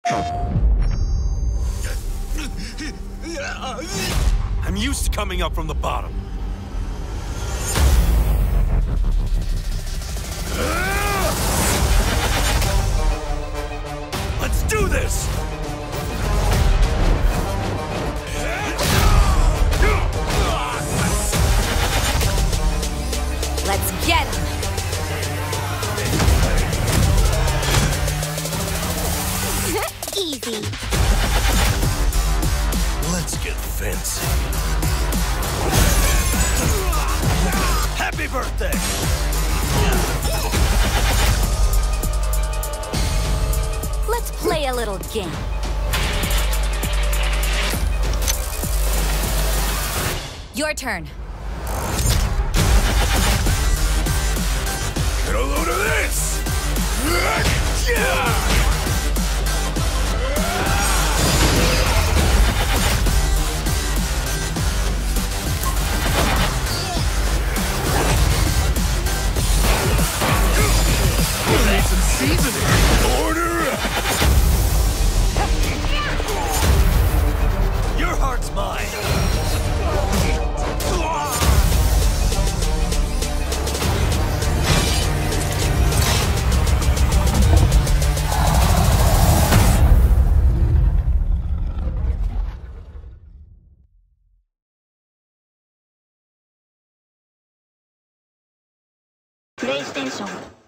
I'm used to coming up from the bottom. Let's do this! Let's get him! Easy. Let's get fancy. Happy birthday! Let's play a little game. Your turn. Get a load of this! Need some seasoning. Order up. Your heart's mine. PlayStation